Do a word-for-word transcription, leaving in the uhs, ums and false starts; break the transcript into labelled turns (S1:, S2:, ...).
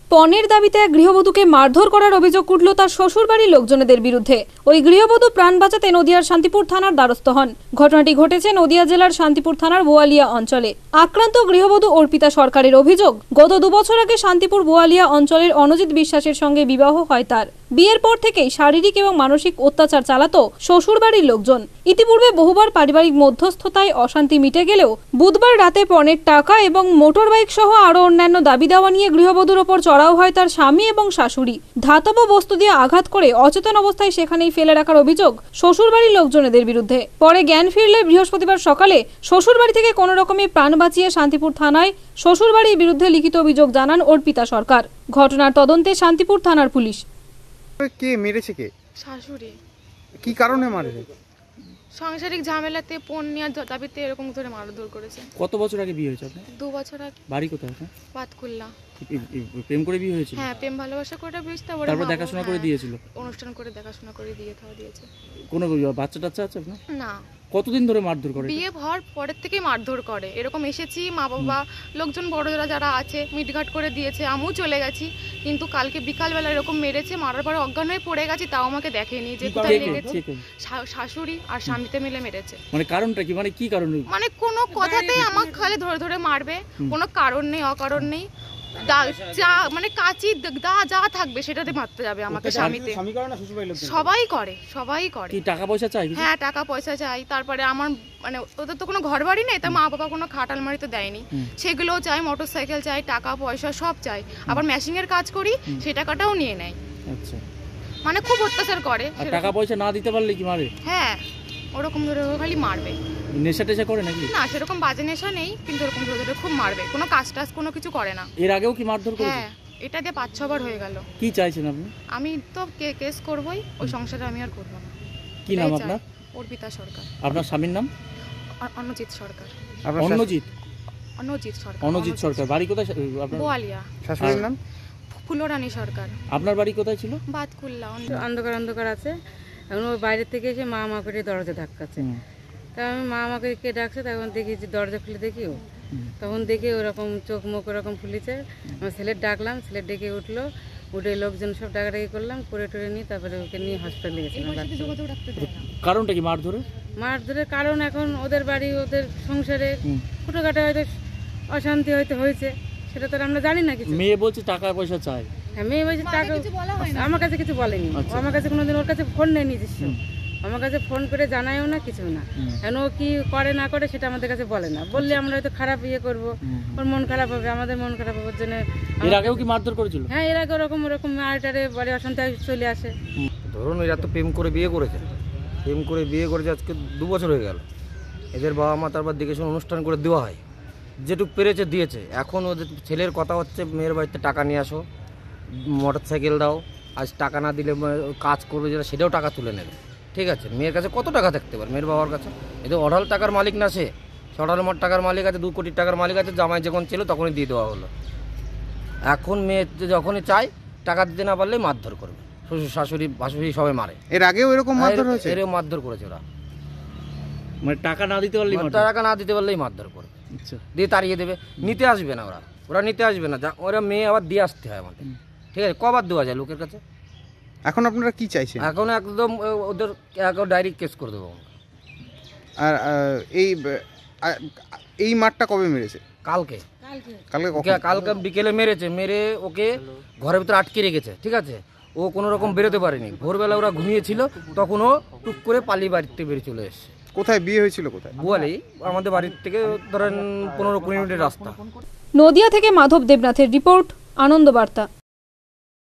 S1: পণের দাবিতে এক গৃহবধূকে মারধর করার অভিযোগ উঠল তার শ্বশুরবাড়ির লোকজনদের বিরুদ্ধে। ওই গৃহবধূ প্রাণ বাঁচাতে নদিয়ার শান্তিপুর থানার দ্বারস্থ হন। ঘটনাটি ঘটেছে নদিয়া জেলার শান্তিপুর থানার বোয়ালিয়া অঞ্চলে। আক্রান্ত গৃহবধূ অর্পিতা সরকারের অভিযোগ, গত দুবছর আগে শান্তিপুর বোয়ালিয়া অঞ্চলের অনজিৎ বিশ্বাসের সঙ্গে বিবাহ হয় তার। বিয়ের পর থেকেই শারীরিক এবং মানসিক অত্যাচার চালাতো শ্বশুরবাড়ির লোকজন। ইতিপূর্বে বহুবার পারিবারিক মধ্যস্থতায় অশান্তি মিটে গেলেও বুধবার রাতে পণের টাকা এবং মোটর বাইক সহ আরো অন্যান্য দাবি দেওয়া নিয়ে গৃহবধূর ওপর চড়াও হয় তার স্বামী এবং শাশুড়ি। ধাতব বস্তু দিয়ে আঘাত করে অচেতন অবস্থায় সেখানেই ফেলে রাখার অভিযোগ শ্বশুরবাড়ির লোকজনেদের বিরুদ্ধে। পরে জ্ঞান ফিরলে বৃহস্পতিবার সকালে শ্বশুরবাড়ি থেকে কোনো রকমে প্রাণ বাঁচিয়ে শান্তিপুর থানায় শ্বশুরবাড়ির বিরুদ্ধে লিখিত অভিযোগ জানান অর্পিতা সরকার। ঘটনার তদন্তে শান্তিপুর থানার পুলিশ।
S2: কে মেরেছে? কে?
S3: শাশুড়ি।
S2: কি কারণে মারেছে?
S3: সাংসারিক ঝামেলাতে পণ নেওয়ার দাবিতে এরকম ধরে মারধর করেছে।
S4: কত বছর আগে বিয়ে হয়েছে আপনার?
S3: দু বছর আগে।
S4: বাড়ি কোথায় আপনার?
S3: পাতকুল্লা।
S4: প্রেম করে বিয়ে হয়েছিল?
S3: হ্যাঁ, প্রেম ভালোবাসা করে বিয়ে,
S4: তারপর দেখাশোনা করে দিয়েছিল?
S3: অনুষ্ঠান করে দেখাশোনা করে দিয়ে খাওয়া দিয়েছে।
S4: কোনো বাচ্চা টাচ্চা আছে আপনার?
S3: না।
S4: কতদিন ধরে মারধর করে?
S3: বিয়ে হওয়ার পরের থেকেই মারধর করে। এরকম এসেছি, মা বাবা লোকজন বড়রা যারা আছে মিটঘাট করে দিয়েছে, আমিও চলে গেছি। কিন্তু কালকে বিকালবেলা এরকম মেরেছে, মারার পরে অজ্ঞান হয়ে পড়ে গেছি, তাও আমাকে দেখেনি যে কোথায় লেগেছে। শাশুড়ি আর স্বামীতে মিলে মেরেছে।
S4: মানে কারণটা কি? মানে কি কারণ?
S3: মানে কোনো কথাতেই আমাকে খালি ধরে ধরে মারবে, কোনো কারণ নেই, অকারণ নেই। মানে কাচি দা যা থাকবে সেটাতে মারতে যাবে আমাকে। স্বামীতে সবাই করে, সবাই করে।
S4: কি টাকা পয়সা চাই?
S3: হ্যাঁ, টাকা পয়সা চাই। তারপরে আমার মানে ওদের তো কোনো ঘর বাড়ি নেই, তা মা বাবা কোনো খাট আলমারি তো দেয়নি, সেগুলোও চাই। মোটর সাইকেল চাই, টাকা পয়সা সব চাই। আবার মেশিং এর কাজ করি, সেই টাকাটাও নিয়ে নেয়।
S4: আচ্ছা,
S3: মানে খুব অত্যাচার করে।
S4: আর টাকা পয়সা না দিতে পারলে কি মারে?
S3: হ্যাঁ, ওরকম ধরে খালি মারবে।
S4: নেশা টেশা করে নাকি?
S3: না, সেরকম বাজে নেশা নেই, কিন্তু এরকম ধরে ধরে খুব মারবে। কোনো কাজ টাজ কোনো কিছু করে না।
S4: এর আগেও কি মারধর করেছে?
S3: হ্যাঁ, এটা দিয়ে পাঁচ ছবার হয়ে গেল।
S4: কি চাইছেন আপনি?
S3: আমি তো কেস করবই, ওই সংসারে আমি আর করবো না।
S4: কি নাম আপনার?
S3: অর্পিতা সরকার।
S4: আপনার স্বামীর নাম?
S3: অনুজিৎ সরকার।
S4: অনুজিৎ?
S3: অনুজিৎ সরকার।
S4: অনুজিৎ সরকার। বাড়ি কোথায় আপনার?
S3: বোয়ালিয়া।
S2: শাশুড়ির নাম?
S3: ফুলরানী সরকার।
S4: আপনার বাড়ি কোথায় ছিল?
S3: বাতকুল্লা।
S5: অন্ধকার অন্ধকার আছে, এখন ওই বাইরে থেকে এসে মা মা করে দরজা ধাক্কাচ্ছে। তা আমি মা আমাকে কে ডাকছে, তখন দেখি যে দরজা খুলে দেখি ও, তখন দেখি ওরকম চোখ মুখ ওরকম ফুলেছে। আমার ছেলের ডাকলাম, ছেলের ডেকে উঠলো, উঠে লোকজন সব ডাকাডাকি করলাম, করে টরে নিয়ে তারপরে ওকে নিয়ে হসপিটালে গেছিলাম।
S4: কারণটা কি মার ধরে?
S5: মার ধরে কারণ এখন ওদের বাড়ি, ওদের সংসারে ছোটোখাটো হয়তো অশান্তি হয়তো হয়েছে, সেটা তো আমরা জানি না কিছু।
S4: মেয়ে বলছে টাকা পয়সা চাই।
S5: হ্যাঁ, মেয়ে বলছে টাকা, আমার কাছে কিছু বলেনি। আমার কাছে কোনোদিন ওর কাছে ফোন নেই নিজস্ব, আমার কাছে ফোন করে জানায়ও না, কিছু না। এখন ও কি করে না করে সেটা আমাদের কাছে বলে না। বললে আমরা হয়তো খারাপ ইয়ে করবো, ওর মন খারাপ হবে, আমাদের মন খারাপ হওয়ার জন্য।
S4: এর আগেও কি মারধর করেছিল?
S5: হ্যাঁ, এর আগে ওরকম ওরকম মারটারে বাড়ি অশান্তি চলে আসে।
S6: ধরুন এরা তো প্রেম করে বিয়ে করেছে, প্রেম করে বিয়ে করেছে আজকে দু বছর হয়ে গেল। এদের বাবা মা তারপর দেখে শুনে অনুষ্ঠান করে দেওয়া হয়, যেটুকু পেরেছে দিয়েছে। এখন ওদের ছেলের কথা হচ্ছে মেয়ের বাড়িতে টাকা নিয়ে আসো, মোটর সাইকেল দাও, আজ টাকা না দিলে কাজ করবে যেটা সেটাও টাকা তুলে নেবে। ঠিক আছে, মেয়ের কাছে কত টাকা থাকতে পারে মেয়ের বাবার কাছে? এদের অঢাল টাকার মালিক না সে, অঢাল টাকার মালিক আছে, দু কোটি টাকার মালিক আছে। জামাই যখন ছিল তখনই দিয়ে দেওয়া হলো। এখন মেয়ে যখনই চায় টাকা দিতে না পারলেই মারধর করবে, শ্বশুর শাশুড়ি ভাসুড়ি সবাই মারে।
S2: এর আগেও এরকম মারধর হয়েছে?
S6: এরকম মারধর করেছে ওরা।
S4: মানে টাকা না দিতে পারলেই
S6: টাকা না দিতে পারলেই মারধর করবে, দিয়ে তাড়িয়ে দেবে। নিতে আসবে না ওরা, ওরা নিতে আসবে না, ওরা মেয়ে আবার দিয়ে আসতে হয় আমাদের। ঠিক আছে, কবার দেওয়া যায় লোকের কাছে?
S2: এখন আপনারা কি চাইছেন?
S6: এখন একদম ওদের ডাইরেক্ট কেস করে দেবো।
S2: আর এই এই মারটা কবে মেরেছে?
S6: কালকে।
S2: কালকে
S6: কালকে বিকেলে মেরেছে, মেরে ওকে ঘরের ভিতরে আটকে রেখেছে। ঠিক আছে, ও কোনো রকম বেরোতে পারেনি। ভোরবেলা ওরা ঘুমিয়েছিল, তখন ও টুক করে পালিয়ে বাড়িতে বেরিয়ে চলে এসছে।
S2: কোথায় বিয়ে হয়েছিল? কোথায়?
S6: বোয়ালি, আমাদের বাড়ির থেকে ধরেন পনেরো কুড়ি মিনিটের রাস্তা।
S1: নদিয়া থেকে মাধব দেবনাথের রিপোর্ট, আনন্দ বার্তা।